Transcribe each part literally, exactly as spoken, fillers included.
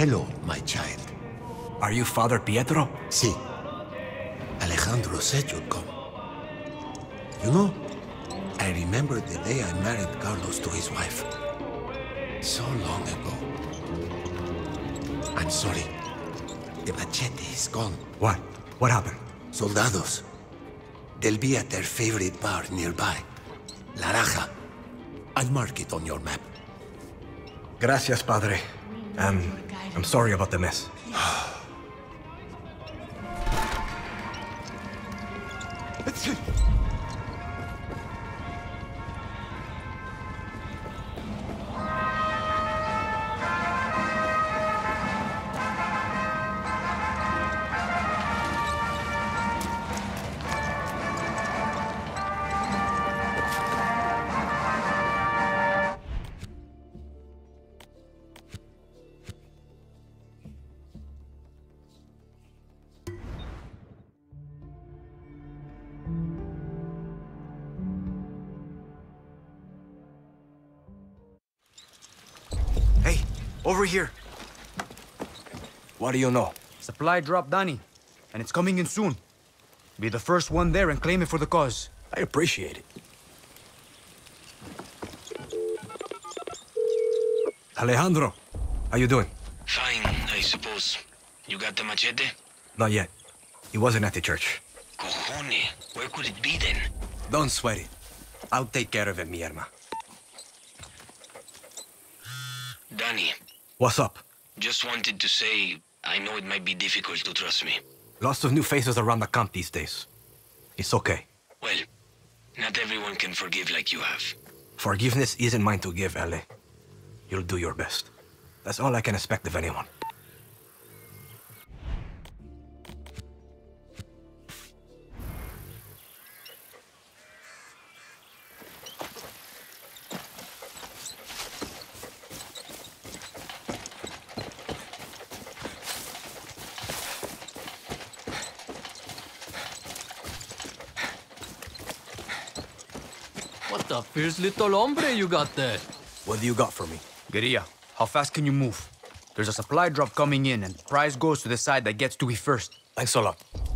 Hello, my child. Are you Father Pietro? Si. Alejandro said you'd come. You know, I remember the day I married Carlos to his wife. So long ago. I'm sorry. The machete is gone. What? What happened? Soldados. They'll be at their favorite bar nearby. La Raja. I'll mark it on your map. Gracias, Padre. Um, I'm sorry about the mess. Over here. What do you know? Supply drop, Dani. And it's coming in soon. Be the first one there and claim it for the cause. I appreciate it. Alejandro, how you doing? Fine, I suppose. You got the machete? Not yet. He wasn't at the church. Cojones, where could it be then? Don't sweat it. I'll take care of it, mi herma. Dani. What's up? Just wanted to say, I know it might be difficult to trust me. Lots of new faces around the camp these days. It's okay. Well, not everyone can forgive like you have. Forgiveness isn't mine to give, L A. You'll do your best. That's all I can expect of anyone. What the fierce little hombre you got there? What do you got for me? Guerilla, how fast can you move? There's a supply drop coming in, and the prize goes to the side that gets to it first. Thanks a lot.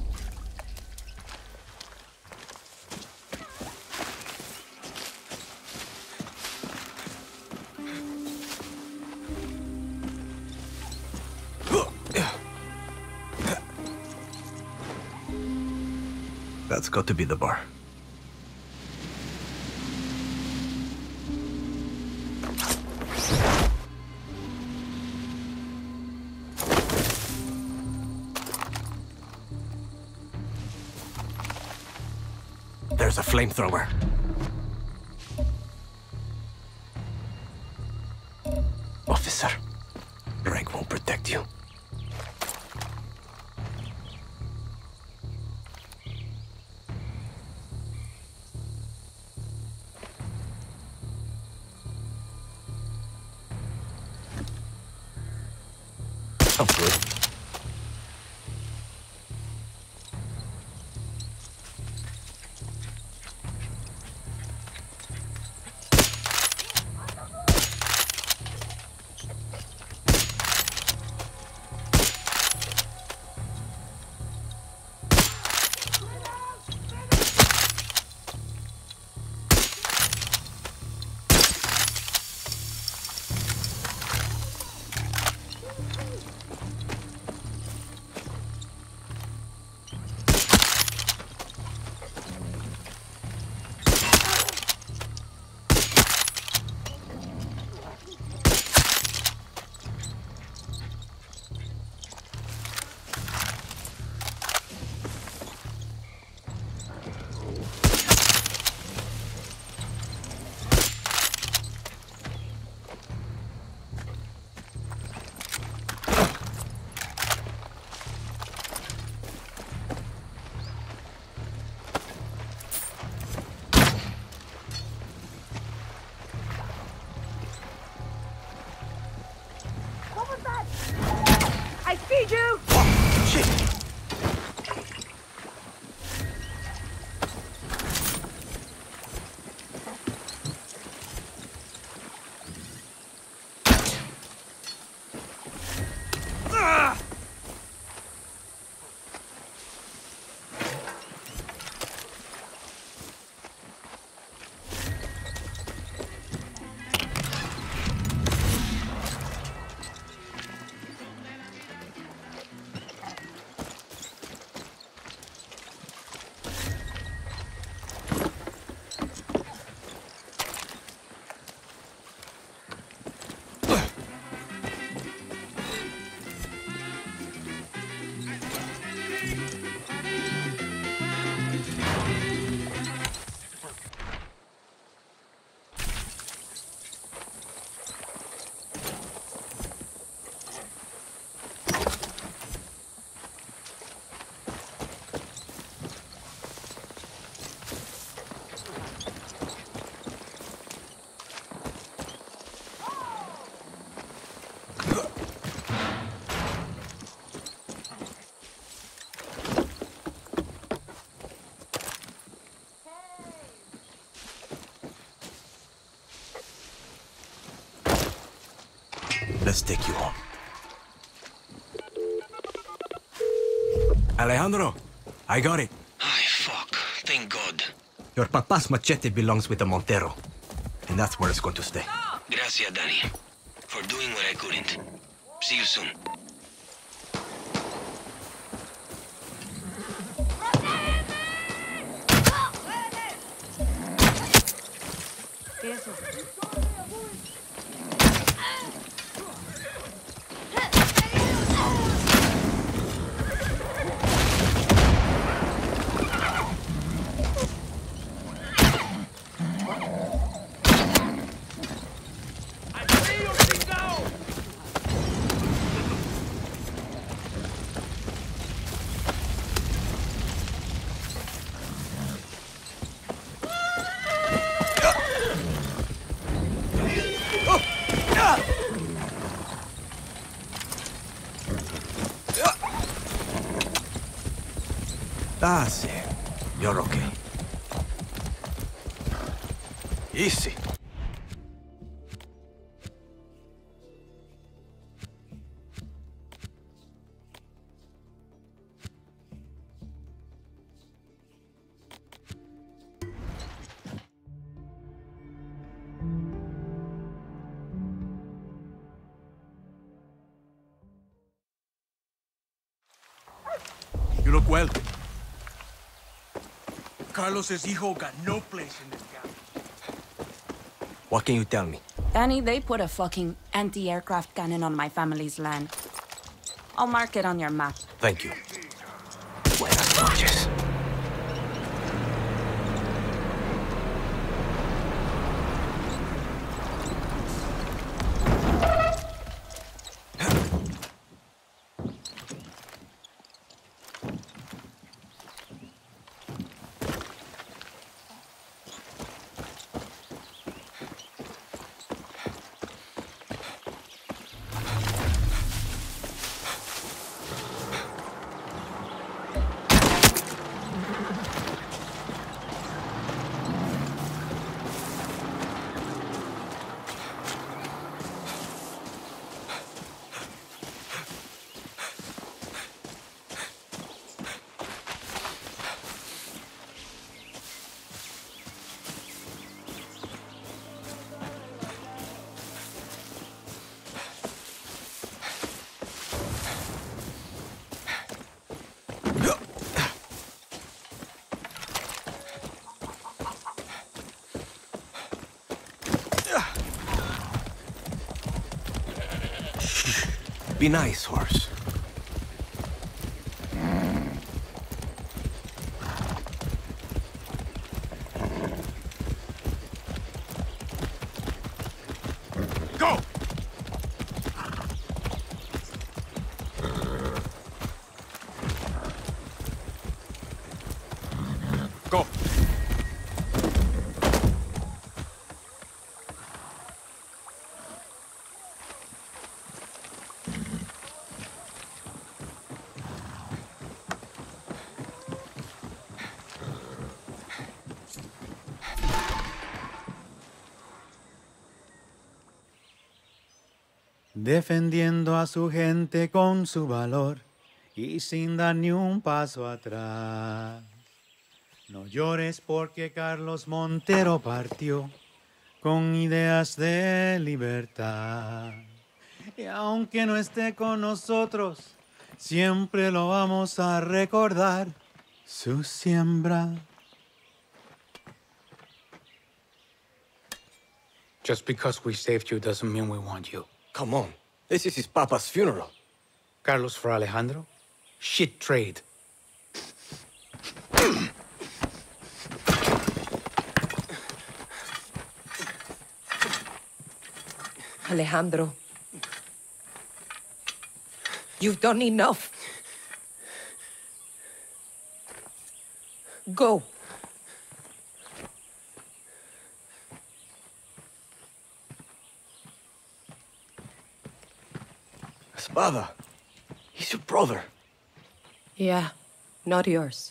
That's got to be the bar. There's a flamethrower. Officer, rank won't protect you. I'm good. Feed you! Oh, shit! Let's take you home. Alejandro, I got it. Ay, fuck. Thank God. Your papa's machete belongs with the Montero. And that's where it's going to stay. Gracias, Dani. For doing what I couldn't. See you soon. That's it. You're okay. Easy. You look well. Carlos's hijo got no place in this camp. What can you tell me? Danny, they put a fucking anti-aircraft cannon on my family's land. I'll mark it on your map. Thank you. Buenas noches. Be nice, horse. Go! Go! Defendiendo a su gente con su valor y sin dar ni un paso atrás. No llores porque Carlos Montero partió con ideas de libertad. Y aunque no esté con nosotros, siempre lo vamos a recordar, su siembra. Just because we saved you doesn't mean we want you. Come on. This is his papa's funeral. Carlos for Alejandro? Shit trade. Alejandro, you've done enough. Go. Espada, he's your brother. Yeah, not yours.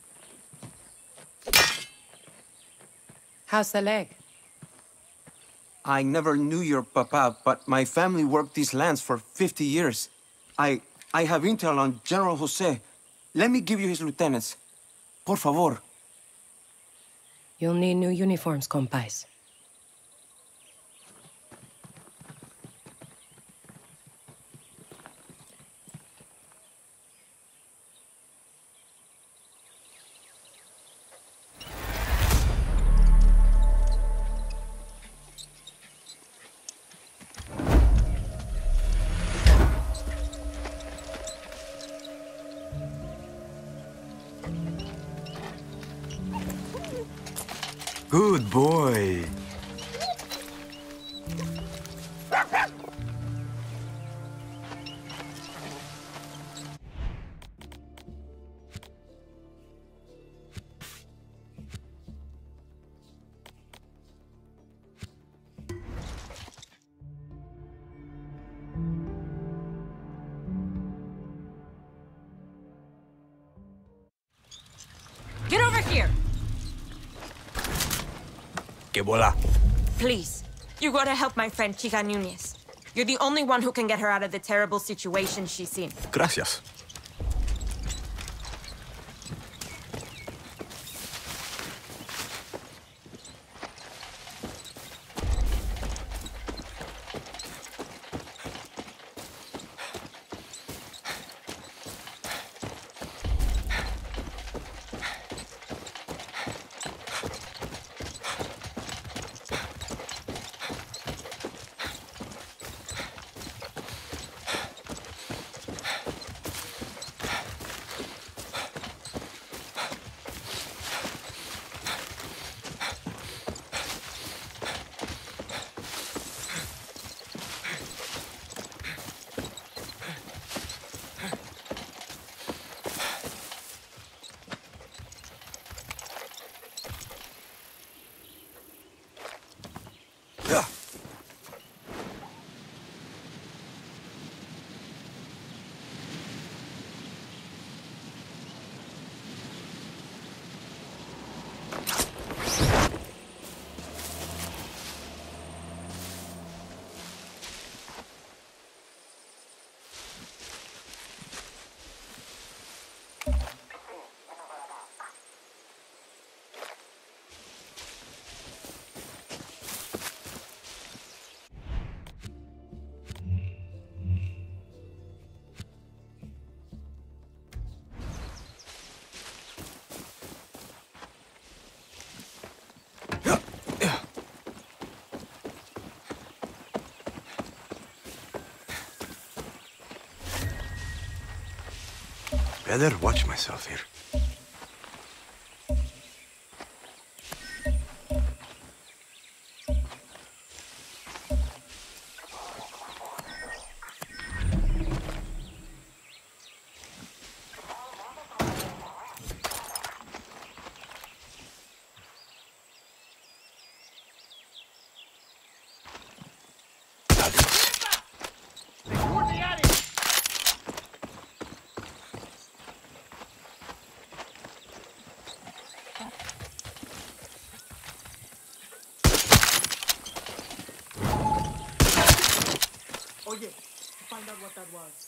How's the leg? I never knew your papa, but my family worked these lands for fifty years. I... I have intel on General Jose. Let me give you his lieutenants. Por favor. You'll need new uniforms, compais. Good boy. Get over here! Que bola. Please, you gotta help my friend Chica Núñez. You're the only one who can get her out of the terrible situation she's in. Gracias. Better watch myself here. Oye, find out what that was.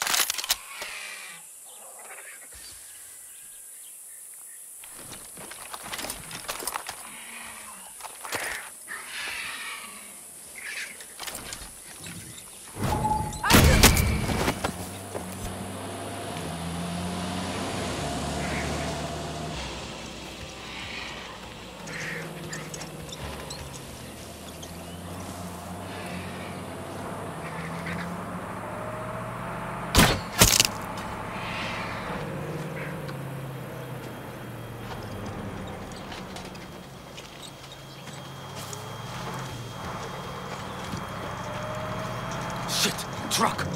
Truck!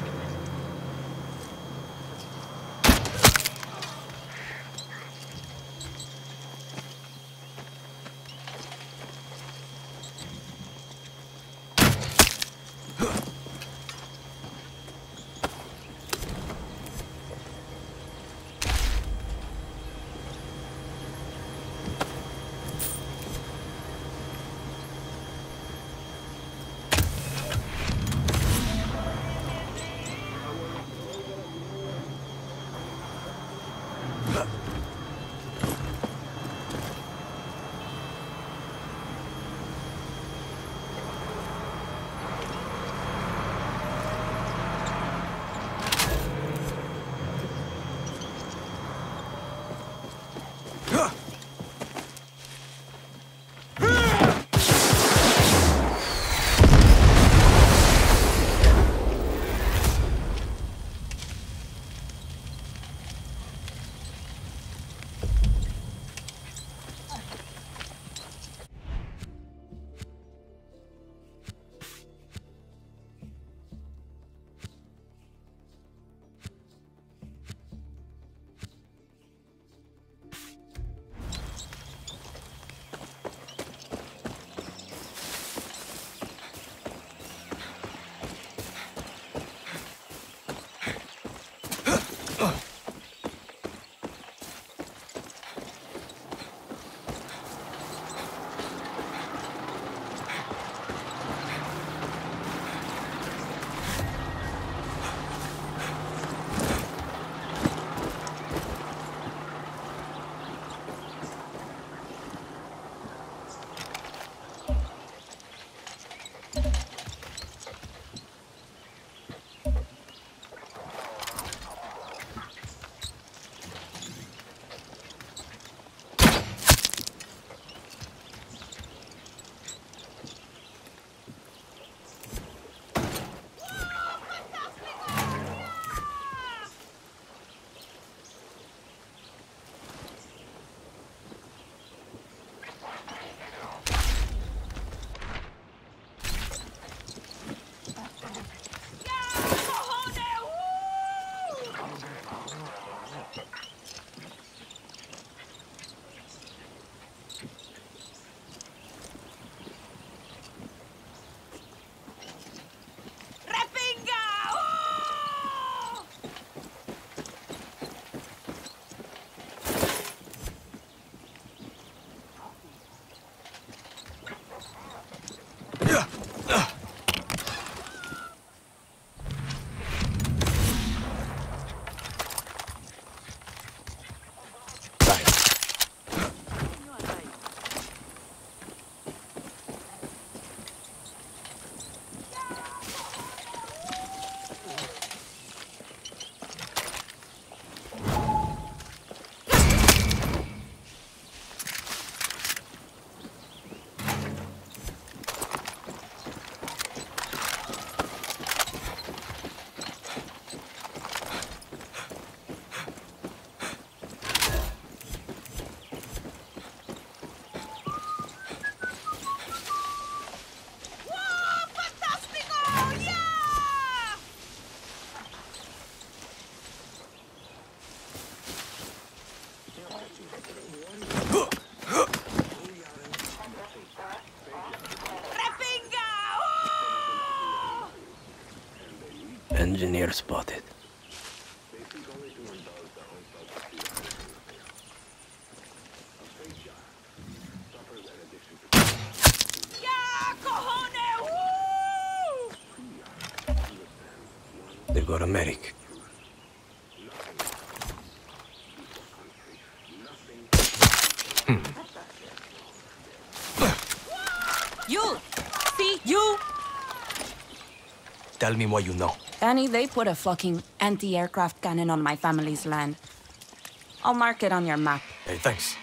Engineer spotted. They got a medic. Hmm. You! See, you! Tell me what you know. Danny, they put a fucking anti-aircraft cannon on my family's land. I'll mark it on your map. Hey, thanks.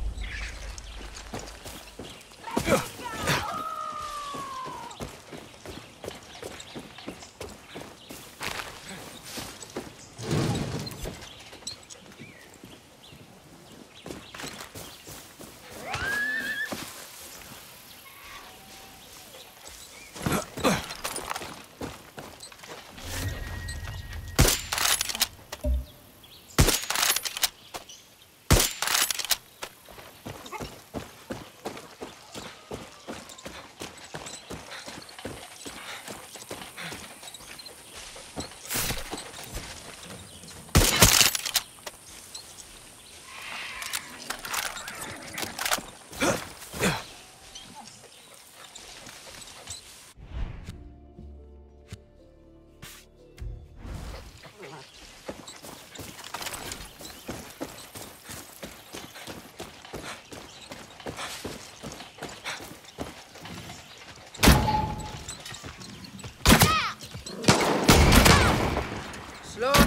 Slow.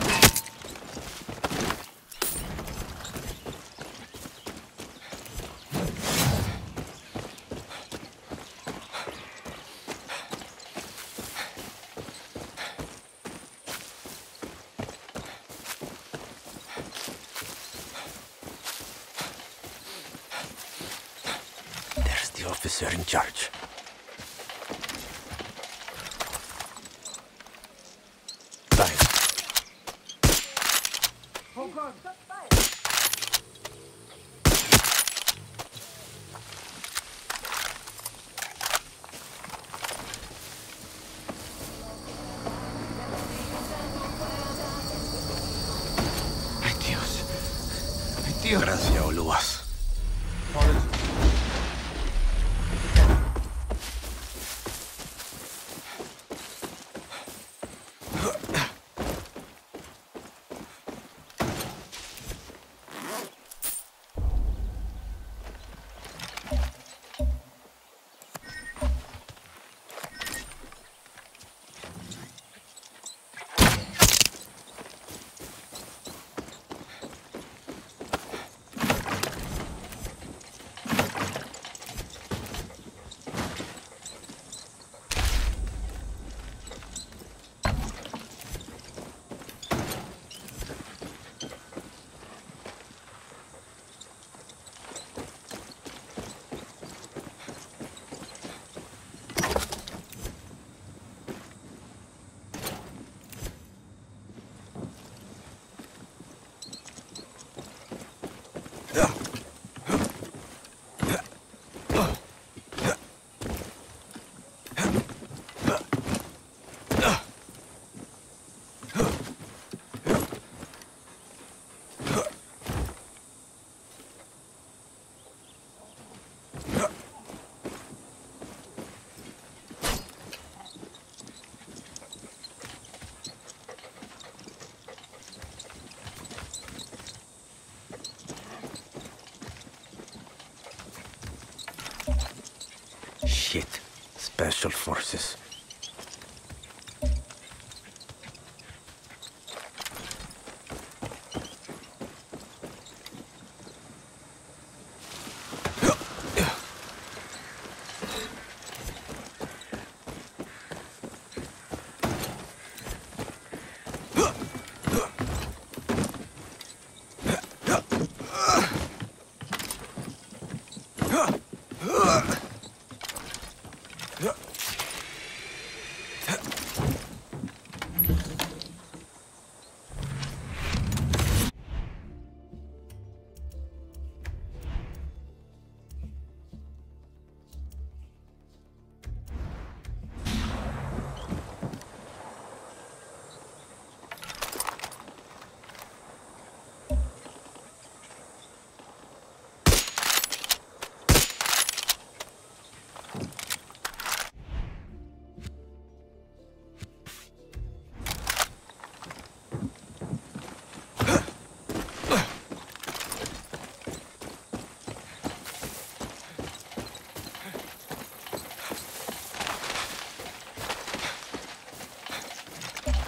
There's the officer in charge. Gracias, Oluas. Shit. Special forces.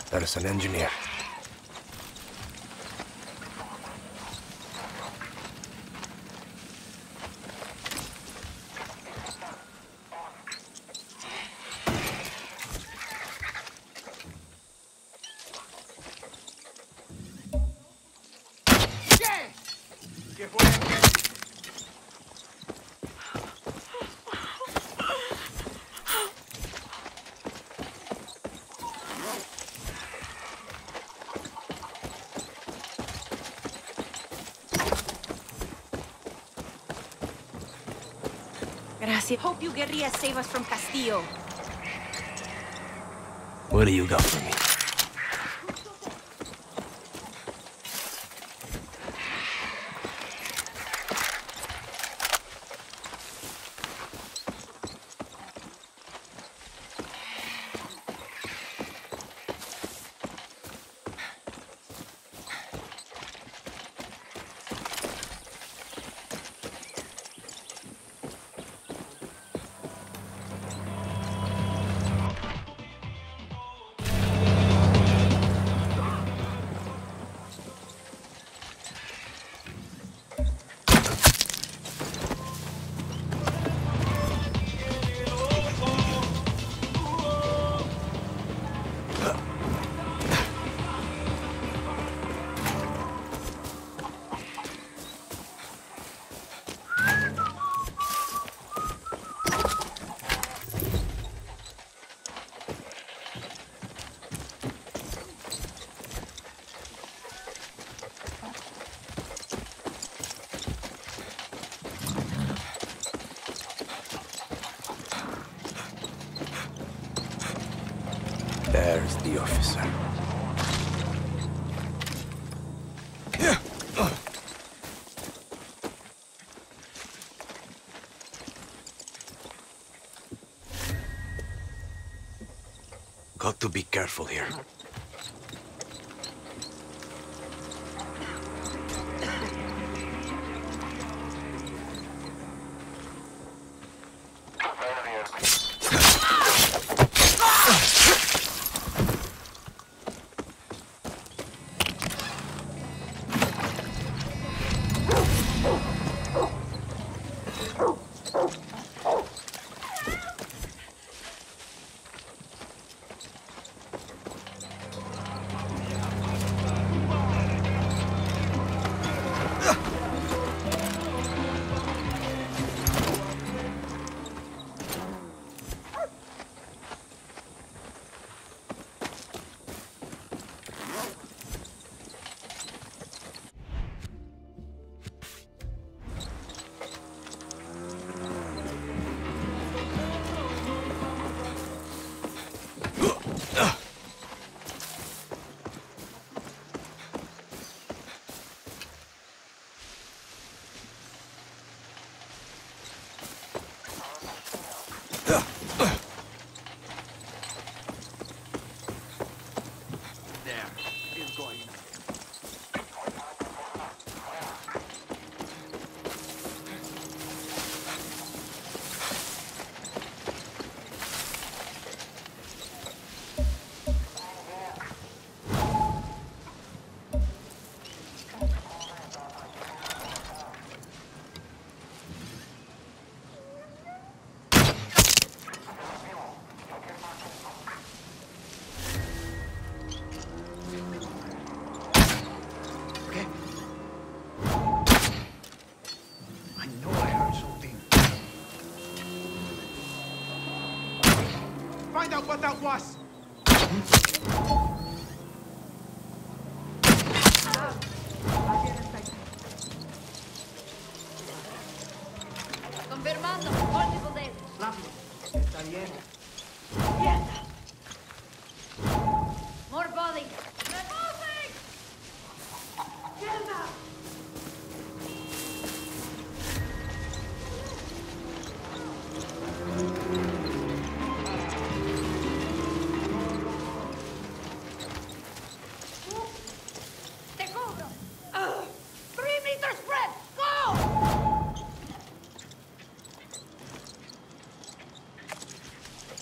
That is an engineer. Hope you guerrillas save us from Castillo. What do you got for me? There's the officer. Got to be careful here. Find out what that was! Confirmando, multiple days. Rápido. Está bien. Mierda. More bodies. Removing! Mierda. Te cubro. Uh, three meter spread. Go!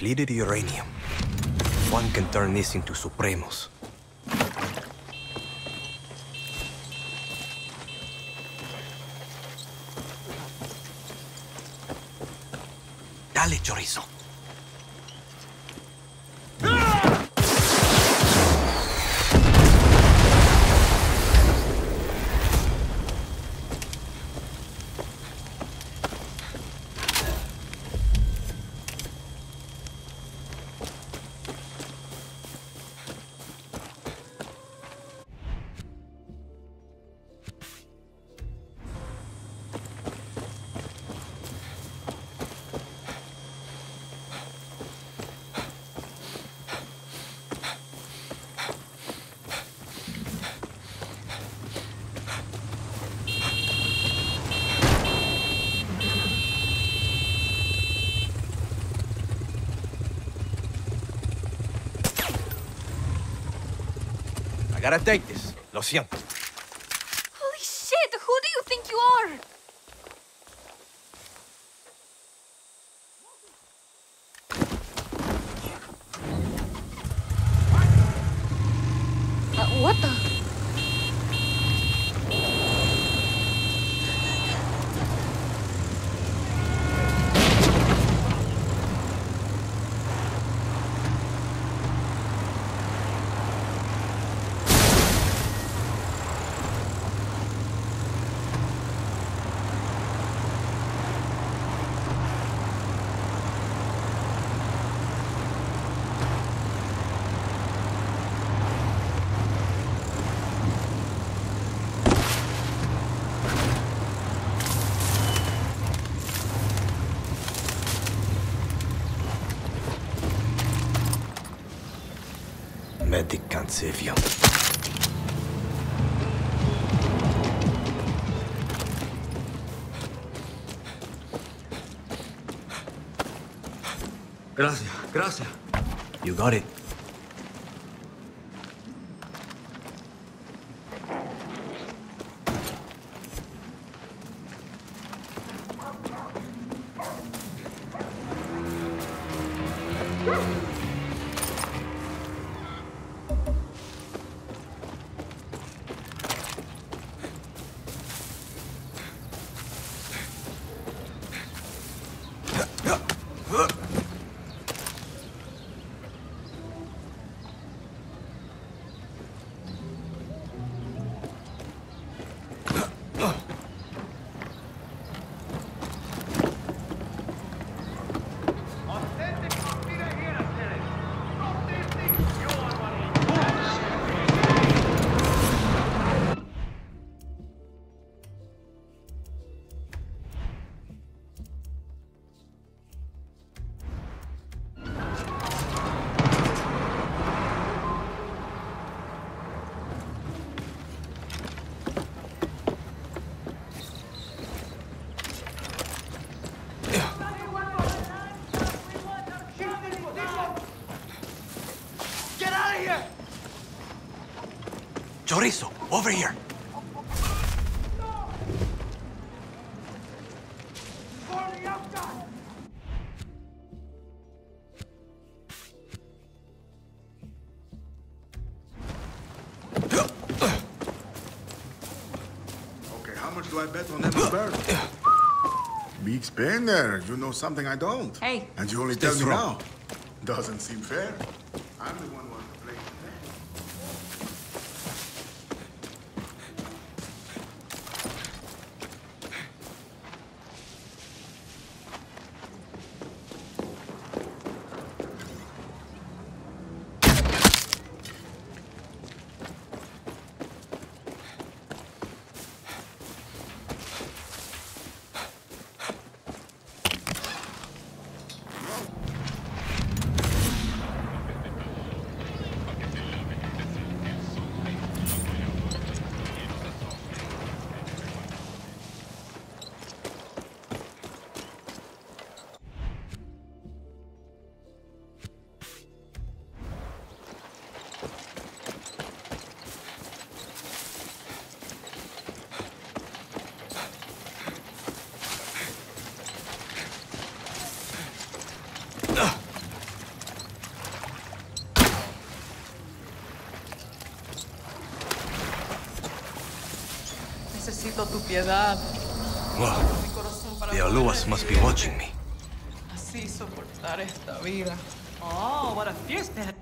Depleted uranium. One can turn this into Supremos. Dale, chorizo. I gotta take this. Lo siento. Holy shit! Who do you think you are? Uh, what the? Medic can't save you. Gracias, gracias. You got it. Chorizo, over here. Okay, how much do I bet on them bird? Big spender, you know something I don't. Hey. And you only tell me now. Doesn't seem fair. I'm the one who wants to play today. necesito tu piedad. Well, Mi corazón para the poder Aluas must be watching me. así soportar esta vida. Oh, what a fierce man.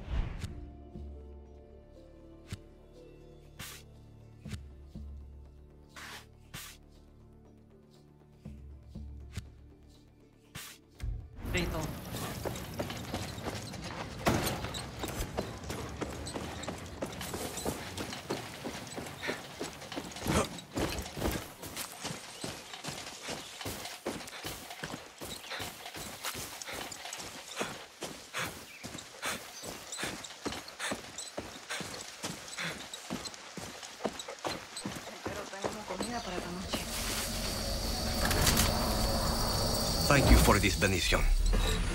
Frito. Thank you for this benediction.